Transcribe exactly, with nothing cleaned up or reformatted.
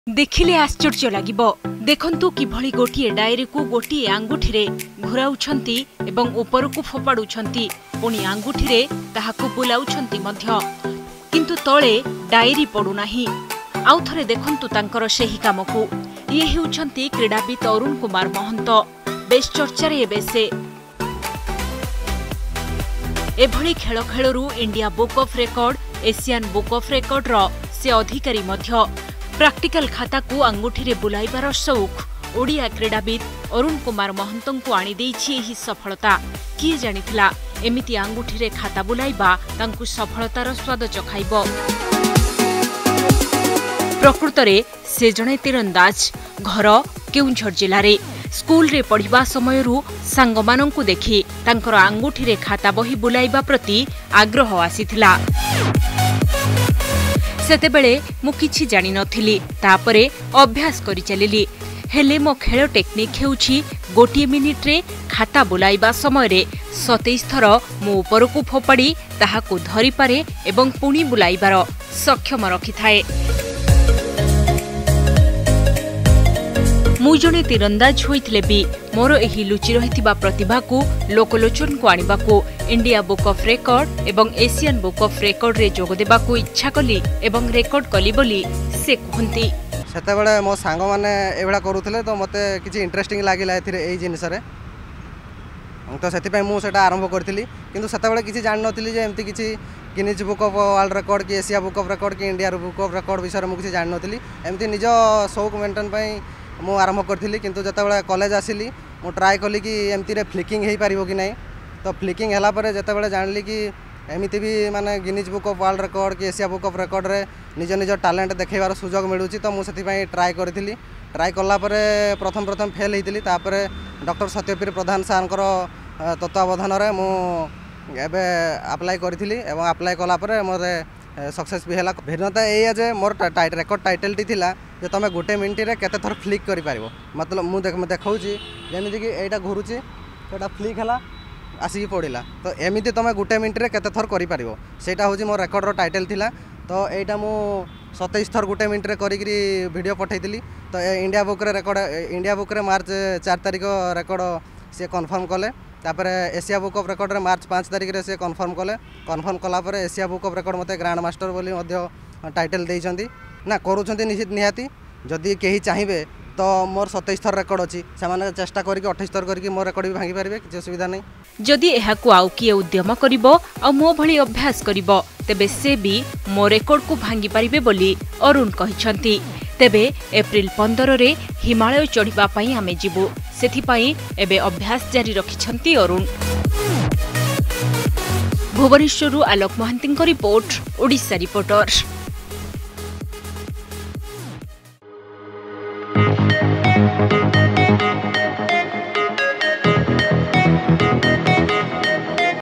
देखिले आश्चर्य लागिबो देखंतु किभଳି गोटिए डायरी को गोटिए आंगुठी रे घुराउछंती एवं ऊपर को फोपाडुछंती पुणी आंगुठी रे ताहाको बुलाउछंती मध्य किंतु तळे डायरी पडु नाही आउ थरे देखंतु तांकर सेही कामको ये हेउछंती क्रीडाविद अरुण कुमार महंत बेस चर्चा रे बेसे एभଳି खेल खेलरू India book of record Asian book of record रो से अधिकारी मध्य प्राक्टिकल खाता को अंगूठी रे बुलाइबार शौक ओडिया क्रीडाविद अरुण कुमार महंतों को आनी देइछि एही सफलता किए जानिथिला एमिति अंगूठी रे खाता बुलाइबा तांकु सफलतार स्वाद चखाइबो। प्रकृत रे से जणे तीरंदाज घर केउंझर जिल्ला रे स्कूल रे पढ़िबा समयरू सांगमानंकु देखि तांकर अंगूठी रे खाता बही बुलाइबा प्रति आग्रह आसीथिला। सेतेबेले मु किछि जानि नथिली तापरे अभ्यास करि चलिली हेले मो खेल टेक्निक हेउछि गोटिए मिनिट रे खाता बुलाइबा समय रे सतैश थर मो ऊपर को फोपाड़ी ताहाको धरि पारे एवं पुणी बुलाइबार सक्षम रखिथाए। मु जणे तीरंदाज होइथिले भी मोर एही लुचि रहिथिबा प्रतिभा को लोकलोचन को आनिबा को इंडिया बुक ऑफ रेकॉर्ड एवं एशियन बुक ऑफ रेकॉर्ड रे जोग देबा को इच्छा कली एवं रेकॉर्ड कली बोली से कहंती। सेते बेले मो सांग माने एबडा करूथिले तो मते किछि इंटरेस्टिंग लागिला एथिरे एई जिनिस रे तो सेति पय मु सेटा आरंभ करथिली किंतु सेते बेले किछि जानि नथिली जे एम्ति किछि Guinness book of world record कि एशिया बुक ऑफ रेकॉर्ड कि इंडिया बुक ऑफ रेकॉर्ड विषय मु किछि जानि नथिली एम्ति निज शौक मेंटेन पय मु आरंभ करथिली किंतु जतबेले कॉलेज आसिली मु ट्राई कली कि एम्ति रे फ्लिकिंग हेई पारिबो कि नाही तो फ्लिकिंग हला परे जतबेले जानली कि एमिति भी माने Guinness book of world record कि एशिया बुक ऑफ रेकॉर्ड रे निज निज टैलेंट देखैबार सुजोग मिलुची तो मु सेति पय ट्राई करथिली ट्राई कला परे प्रथम प्रथम फेल हेतिली तापरे डॉक्टर सत्यपीर प्रधान सारंकर तत्वावधान रे मु एबे अप्लाई करथिली एवं अप्लाई कला परे मोरे सक्सेस भी हला। भिन्नता एया जे मोर टाइट रेकॉर्ड टाइटल टी थिला जे तमे गोटे मिनिट रे केते थर फ्लिक करि पारिबो मतलब मु देख देखाउची जेमिति कि एटा घुरुची एटा फ्लिक हला आसी पड़िला तो एमिति तमे गोटे मिनिट रे केते थर करि पारिबो सेटा होची मोर रेकॉर्ड रो टाइटल थिला तो एटा मु सतैश थर गोटे मिनिट रे करि करी वीडियो पठैतिली तो इंडिया बुक रे रेकॉर्ड इंडिया बुक रे मार्च चार तारिख रेकॉर्ड से कन्फर्म कले तापर एशिया बुक ऑफ रेकॉर्ड रे मार्च पाँच तारिख रे से कन्फर्म कले कन्फर्म कला पर एशिया बुक ऑफ रेकॉर्ड मते ग्रैंड मास्टर बोली मध्य टाइटल देइछंती ना करूछंती निश्चित निहाती जदि केही चाहिबे तो मोर सतैश थर रेकॉर्ड अछि से चेष्टा करके अट्ठाईस थर करके मोर रेकॉर्ड भी भांगी पारिबे किछि असुविधा नै। जदि एहाकु आउ किए उद्यम करिवो आ मो भली अभ्यास करिवो तेबे से भी मो रेकॉर्ड को भांगी पारिबे बोली अरुण कहिछंती। तेबे एप्रिल पंद्रह रे हिमालय चढ़िबा पई आमे जिबु सेथि पई एबे अभ्यास जारी रखिछंती अरुण। भुवनेश्वरु आलोक महांतीଙ୍କ रिपोर्ट ओडिशा रिपोर्टर।